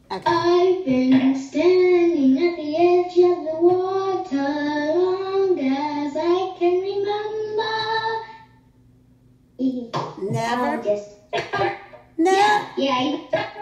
Okay. I've been standing at the edge of the water long as I can remember. Never. Just No. yeah.